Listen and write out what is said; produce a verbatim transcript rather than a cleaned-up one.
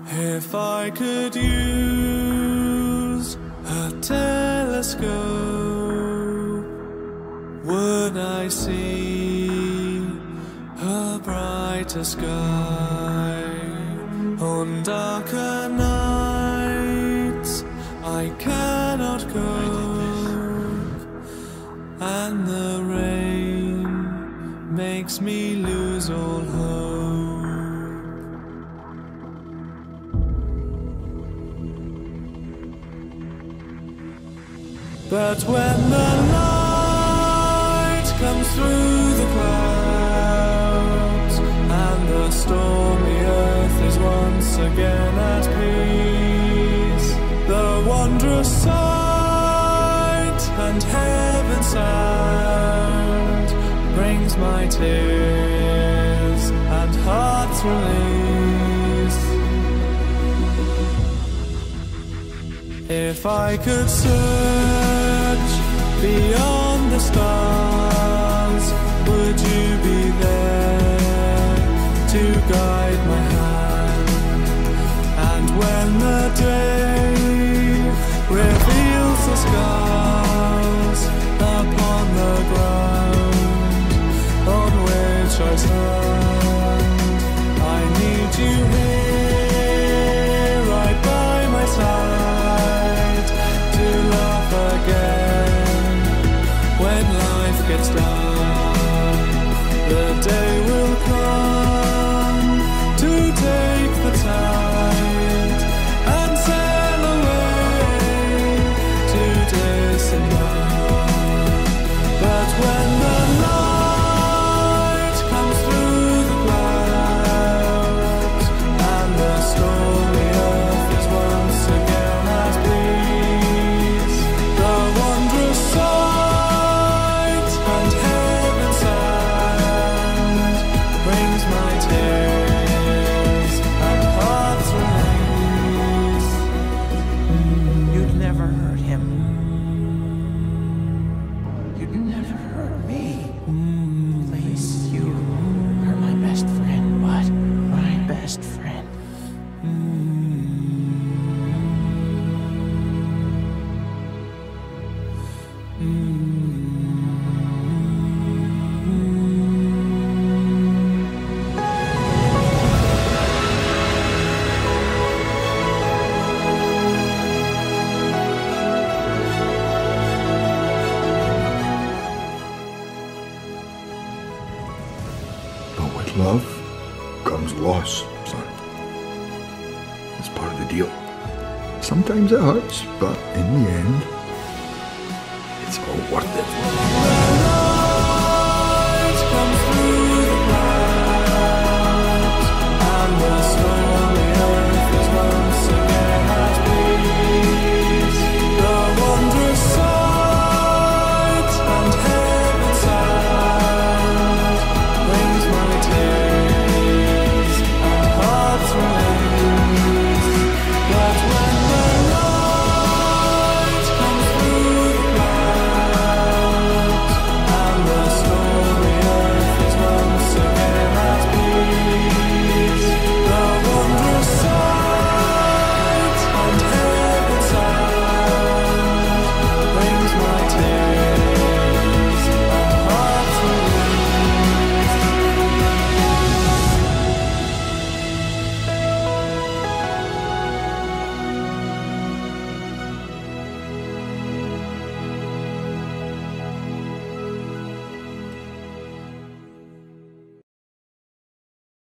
If I could use a telescope, would I see a brighter sky? On darker nights I cannot cope, and the rain makes me lose all hope. But when the light comes through the clouds, and the stormy earth is once again at peace, the wondrous sight and heaven sound brings my tears and heart's release. If I could search beyond the stars, would you be there to guide my hand? And when the day reveals the scars upon the ground on which I stand, I need you here, right by my side, to laugh again when life gets dark. The day will come to take the tide and sail away to disembark. But when the light comes through the clouds and the stormy earth is once again at peace, the wondrous sight and heaven sound brings my tears and heart's release. You'd never hurt him. You'd never hurt me. Please, you are my best friend. What? My best friend. But with love comes loss, son. It's part of the deal. Sometimes it hurts, but in the end, it's all worth it.